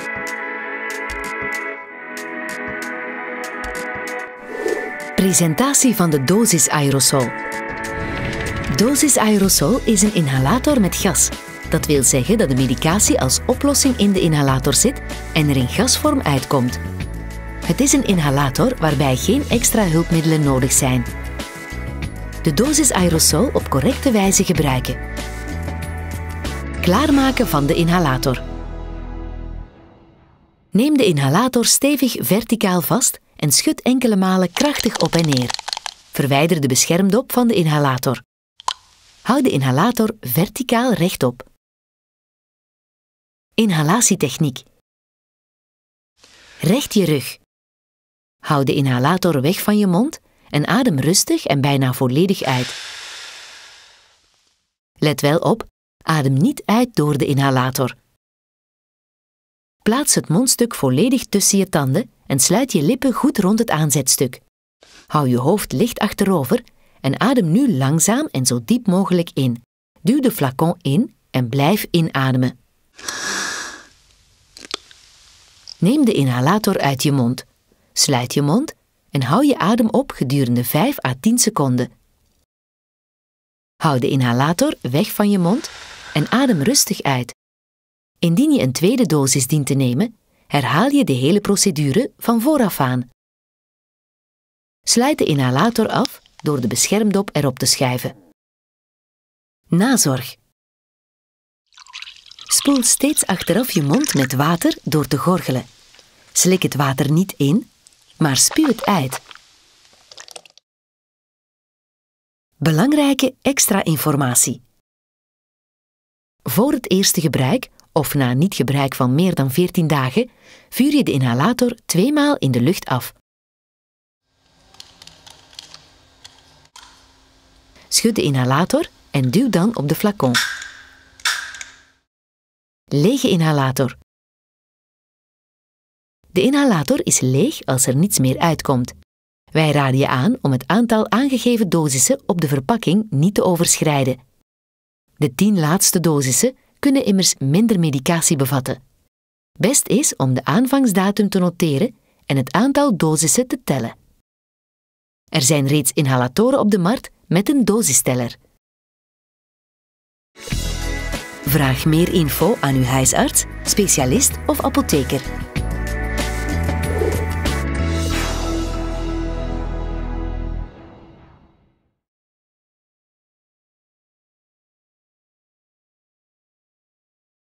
Presentatie van de dosisaerosol. Dosisaerosol is een inhalator met gas. Dat wil zeggen dat de medicatie als oplossing in de inhalator zit en er in gasvorm uitkomt. Het is een inhalator waarbij geen extra hulpmiddelen nodig zijn. De dosisaerosol op correcte wijze gebruiken. Klaarmaken van de inhalator. Neem de inhalator stevig verticaal vast en schud enkele malen krachtig op en neer. Verwijder de beschermdop van de inhalator. Houd de inhalator verticaal rechtop. Inhalatietechniek. Recht je rug. Houd de inhalator weg van je mond en adem rustig en bijna volledig uit. Let wel op, adem niet uit door de inhalator. Plaats het mondstuk volledig tussen je tanden en sluit je lippen goed rond het aanzetstuk. Hou je hoofd licht achterover en adem nu langzaam en zo diep mogelijk in. Duw de flacon in en blijf inademen. Neem de inhalator uit je mond. Sluit je mond en hou je adem op gedurende 5 à 10 seconden. Hou de inhalator weg van je mond en adem rustig uit. Indien je een tweede dosis dient te nemen, herhaal je de hele procedure van vooraf aan. Sluit de inhalator af door de beschermdop erop te schuiven. Nazorg. Spoel steeds achteraf je mond met water door te gorgelen. Slik het water niet in, maar spuw het uit. Belangrijke extra informatie. Voor het eerste gebruik, of na niet-gebruik van meer dan 14 dagen, vuur je de inhalator 2 maal in de lucht af. Schud de inhalator en duw dan op de flacon. Lege inhalator. De inhalator is leeg als er niets meer uitkomt. Wij raden je aan om het aantal aangegeven dosissen op de verpakking niet te overschrijden. De 10 laatste dosissen kunnen immers minder medicatie bevatten. Best is om de aanvangsdatum te noteren en het aantal dosissen te tellen. Er zijn reeds inhalatoren op de markt met een dosisteller. Vraag meer info aan uw huisarts, specialist of apotheker.